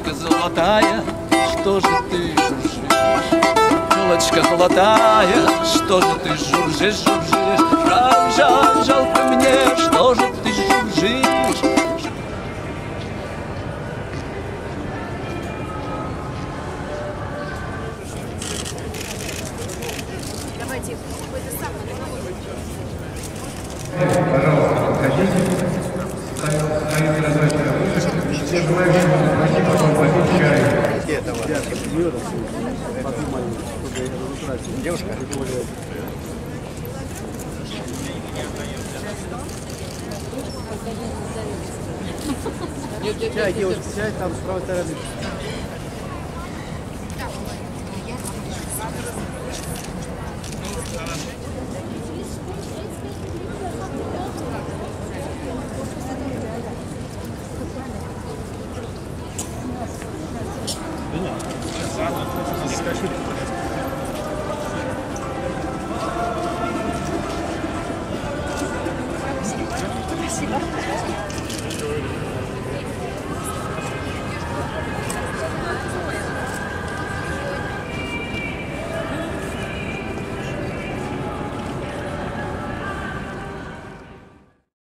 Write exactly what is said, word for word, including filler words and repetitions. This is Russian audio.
Елочка золотая, что же ты жужжишь? Елочка золотая, что же ты жужжишь, жужжишь? Жаль, жаль, жалко мне, что же ты жужжишь? Давайте какой-то самый. Пожалуйста, подходите. Стоит раздача. Все желающие пройти, потом попить чай. Девушка. Чай, девушка, чай там с правой стороны. Спасибо.